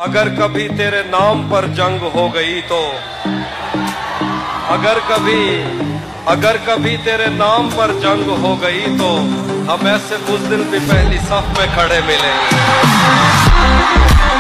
अगर कभी तेरे नाम पर जंग हो गई तो अगर कभी तेरे नाम पर जंग हो गई तो हम ऐसे बुज़दिल भी पहली सफ में खड़े मिलेंगे।